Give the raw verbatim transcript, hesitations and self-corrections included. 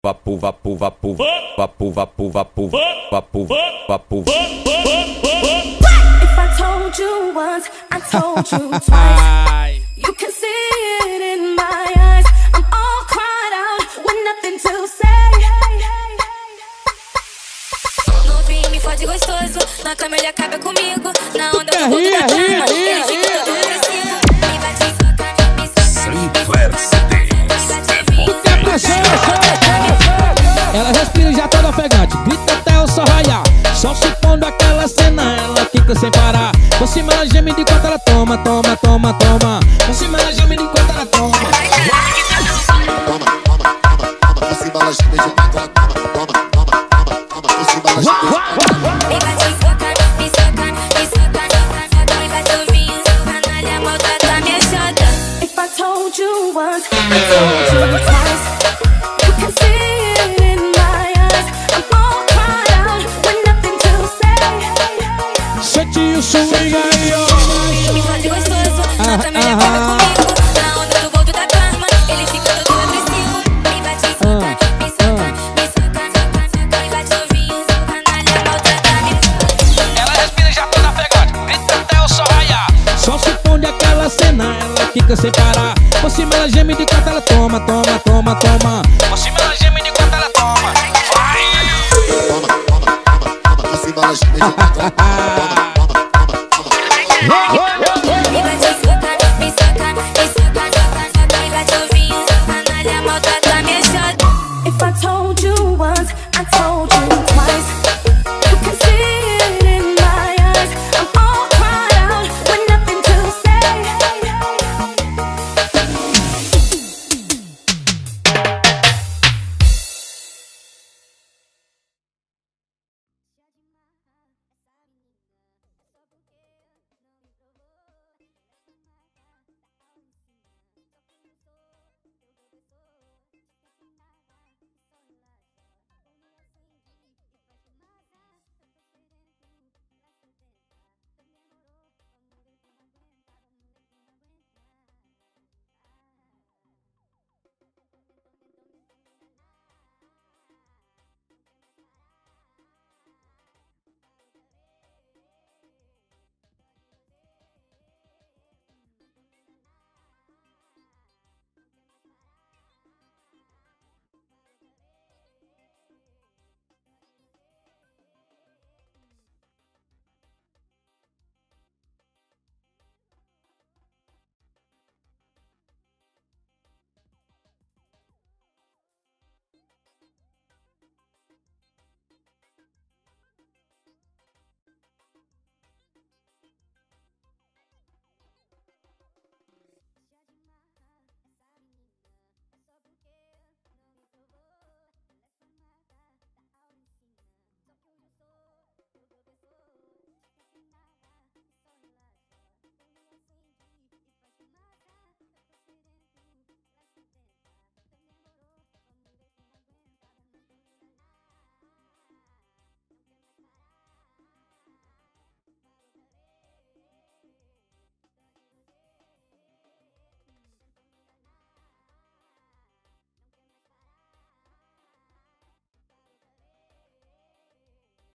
vapu, vapu, vapu, vapu, vapu, vapu, vapu, vapu. If I told you once, I told you twice. You can see it in my eyes. I'm all cried out with nothing to say. No fim me fode gostoso, na cama ele acaba comigo. Na onda do fundo da cama, ele fica todo agressivo. Me bate soca, me soca, me soca. Ela respira e já toda ofegante, grita até o sol raiar. Só se pondo aquela cena, ela quica sem parar. Por cima ela geme de enquanto ela toma, toma, toma, toma. Por cima ela geme de enquanto ela toma. Toma, toma, toma, toma. Por cima ela geme de enquanto ela toma, toma, toma, toma, toma. Por cima ela geme de enquanto ela toma. Me bate soca, me soca, me soca, soca. Me bate o vinho, canalha, maltrata minha chota. If I told you once, I told you twice. You can see it in my eyes. I'm all cried out with nothing to say. Sente o swing aí, ó. Me fode gostoso, na cama ele acaba comigo. Na onda do boldo da cama, ele fica todo agressivo. Me bate soca, me soca, me soca, soca. Me bate o vinho, canalha, maltrata minha chota. Ela respira e já toda ofegante, grita até o sol raiar. Só se pondo aquela cena, ela quica sem parar. Por cima ela geme de enquanto ela toma, toma, toma, toma. Por cima ela geme de enquanto ela toma. Vai! Toma, toma, toma, toma. Por cima ela geme de enquanto ela toma, toma, toma, toma. Me bate soca, me soca, me soca, soca. Me bate o vinho, canalha, maltrata minha chota. If I told you once, I told you twice.